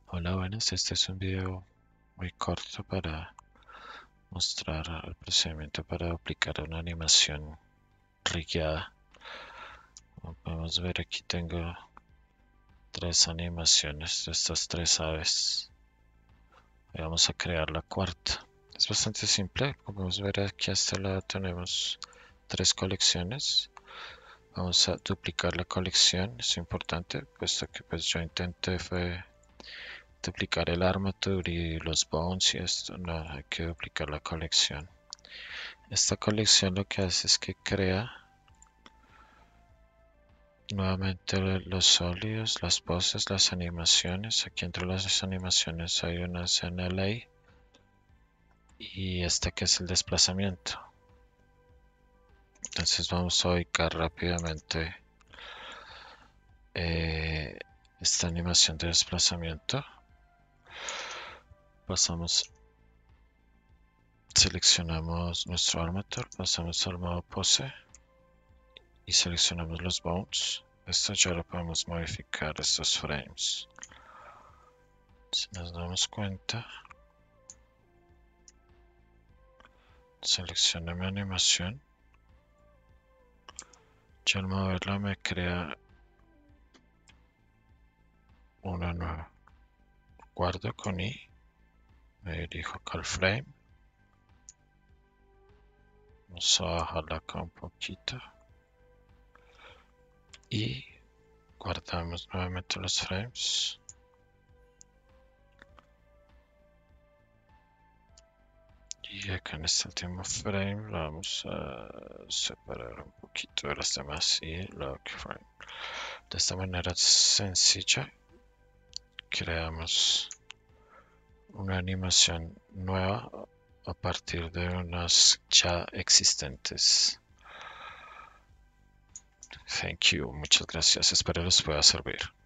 Hola, buenas. Este es un video muy corto para mostrar el procedimiento para duplicar una animación rigueada. Como podemos ver, aquí tengo tres animaciones de estas tres aves. Y vamos a crear la cuarta. Es bastante simple. Como podemos ver, aquí a este lado tenemos tres colecciones. Vamos a duplicar la colección. Es importante, puesto que pues yo intenté fue duplicar el armature y los bones y esto. No, hay que duplicar la colección. Esta colección lo que hace es que crea nuevamente los sólidos, las poses, las animaciones. Aquí entre las animaciones hay unas en LA y esta que es el desplazamiento. Entonces vamos a ubicar rápidamente esta animación de desplazamiento. Seleccionamos nuestro armature, pasamos al modo pose y seleccionamos los bones. Esto ya lo podemos modificar, estos frames. Si nos damos cuenta, selecciono mi animación. Ya al moverla me crea una nueva. Guardo con I, me dirijo acá al frame. Vamos a bajarla acá un poquito. Y guardamos nuevamente los frames. Y acá en este último frame lo vamos a separar un poquito de las demás y lock frame. De esta manera sencilla creamos una animación nueva a partir de unas ya existentes. Thank you, muchas gracias, espero les pueda servir.